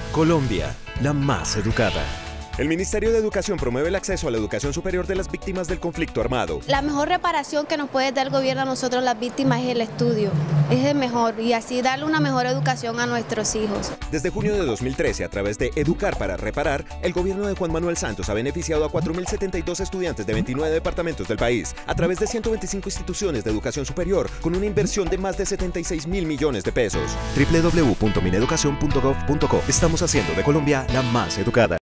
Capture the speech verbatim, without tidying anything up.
Colombia, la más educada. El Ministerio de Educación promueve el acceso a la educación superior de las víctimas del conflicto armado. La mejor reparación que nos puede dar el gobierno a nosotros las víctimas es el estudio. Es el mejor y así darle una mejor educación a nuestros hijos. Desde junio de dos mil trece, a través de Educar para Reparar, el gobierno de Juan Manuel Santos ha beneficiado a cuatro mil setenta y dos estudiantes de veintinueve departamentos del país, a través de ciento veinticinco instituciones de educación superior, con una inversión de más de setenta y seis mil millones de pesos. doble u doble u doble u punto mineducación punto gov punto co. Estamos haciendo de Colombia la más educada.